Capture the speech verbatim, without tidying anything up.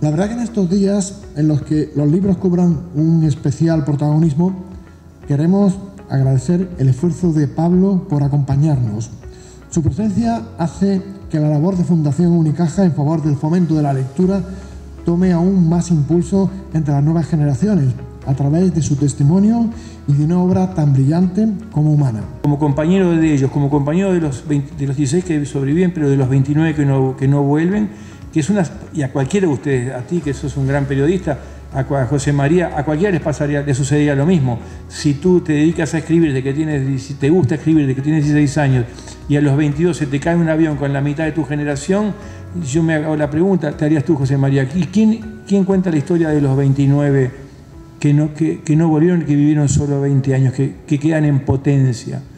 La verdad que en estos días en los que los libros cobran un especial protagonismo, queremos agradecer el esfuerzo de Pablo por acompañarnos. Su presencia hace que la labor de Fundación Unicaja en favor del fomento de la lectura tome aún más impulso entre las nuevas generaciones, a través de su testimonio y de una obra tan brillante como humana. Como compañero de ellos, como compañero de los, veinte, de los dieciséis que sobreviven, pero de los veintinueve que no, que no vuelven, que es una, y a cualquiera de ustedes, a ti que sos un gran periodista, a, a José María, a cualquiera les pasaría, les sucedería lo mismo. Si tú te dedicas a escribir de que tienes, si te gusta escribir de que tienes dieciséis años y a los veintidós se te cae un avión con la mitad de tu generación, yo me hago la pregunta, ¿te harías tú, José María? ¿Y quién, quién cuenta la historia de los veintinueve que no, que, que no volvieron y que vivieron solo veinte años, que, que quedan en potencia?